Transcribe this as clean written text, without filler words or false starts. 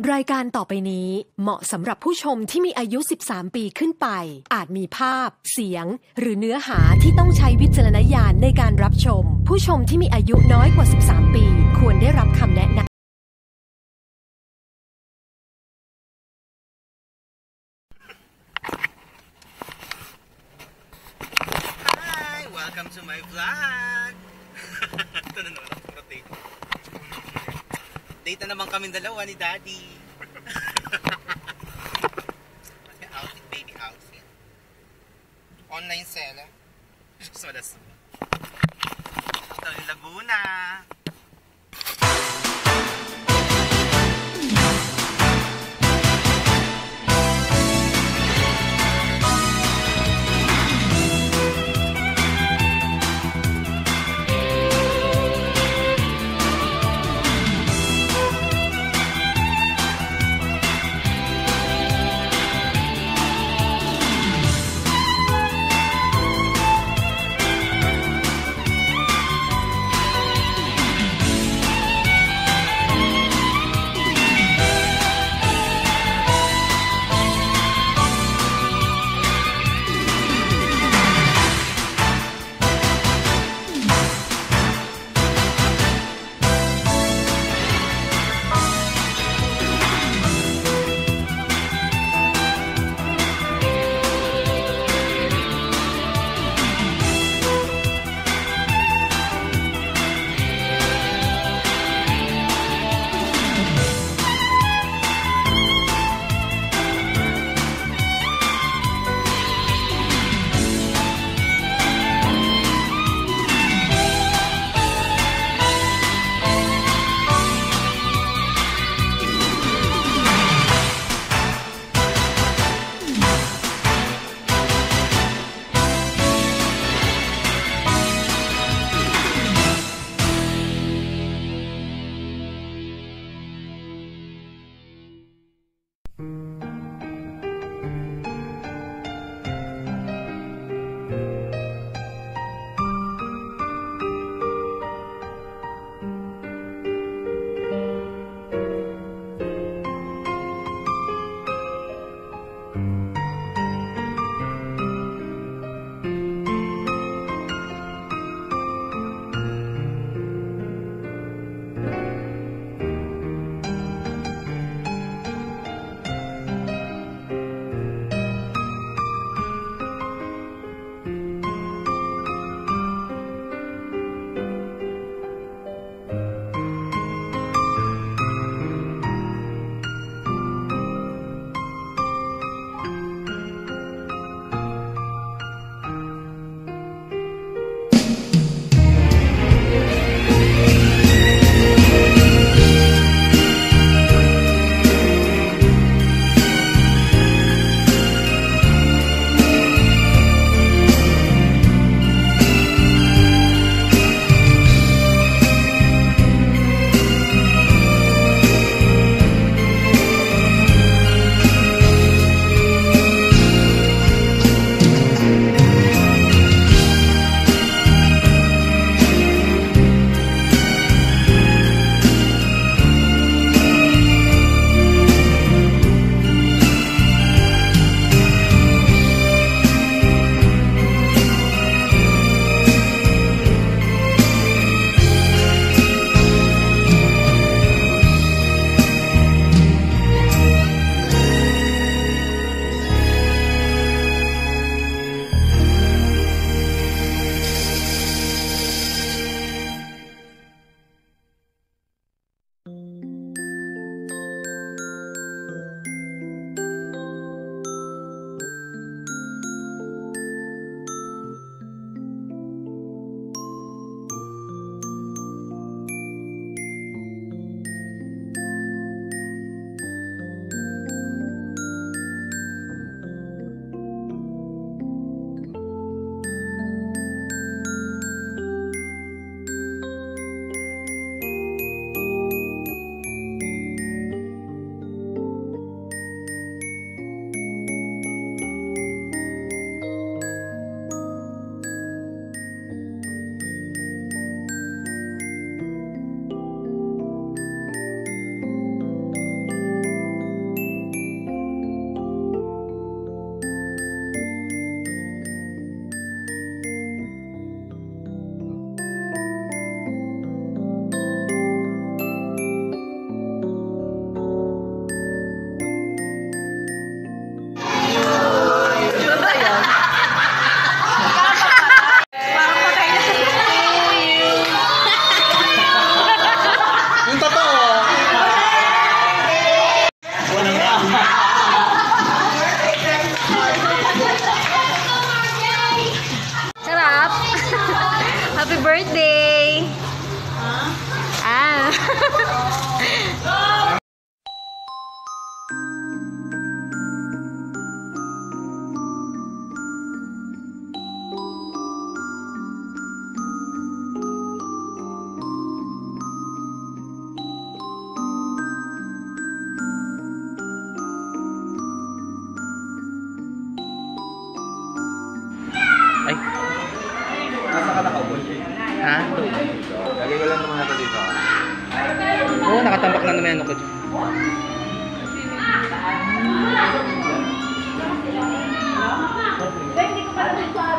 รายการต่อไปนี้เหมาะสำหรับผู้ชมที่มีอายุ13ปีขึ้นไปอาจมีภาพเสียงหรือเนื้อหาที่ต้องใช้วิจารณญาณในการรับชมผู้ชมที่มีอายุน้อยกว่า13ปีควรได้รับคำแนะนำ Hi! Welcome to my vlog! Ito na naman ako rotate. Date na naman kami dalawa ni Daddy. Outfit, baby outfit. Online sale. Just wala sa. Ito yung Laguna. Hindi ko pa